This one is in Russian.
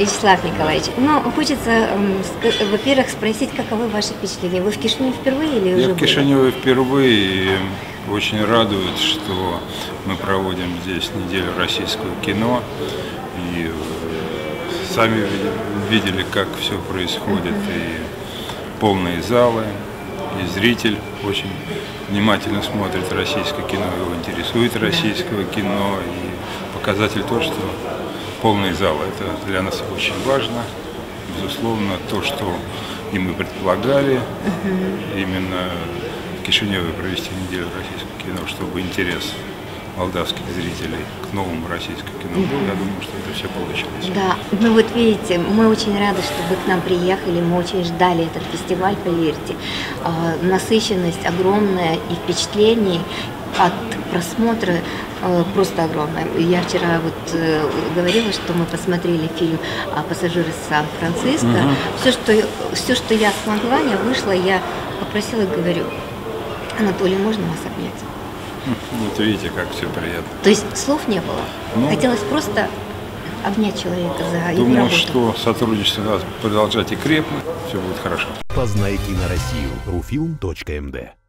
Вячеслав Николаевич, ну, хочется, во-первых, спросить, каковы ваши впечатления? Вы в Кишиневе впервые или уже Я в были? Кишиневе впервые, и очень радует, что мы проводим здесь неделю российского кино. И сами видели, как все происходит, и полные залы, и зритель очень внимательно смотрит российское кино, его интересует российское кино, и показатель то, что полные залы, это для нас очень важно, безусловно, то, что и мы предполагали, именно в Кишиневе провести неделю российского кино, чтобы интерес молдавских зрителей к новому российскому кино был. Я думаю, что это все получилось. Да, ну вот видите, мы очень рады, что вы к нам приехали, мы очень ждали этот фестиваль, поверьте. Насыщенность огромная и впечатлений от просмотра просто огромная. Я вчера вот говорила, что мы посмотрели фильм «Пассажиры Сан-Франциско». Все, что я смогла, я вышла, я попросила, говорю: Анатолий, можно вас обнять? Вот видите, как все приятно. То есть слов не было. Хотелось просто обнять человека за его Думаю, работу. что сотрудничество надо продолжать и крепнуть. Все будет хорошо. Познай кино Россию. ruFilm.md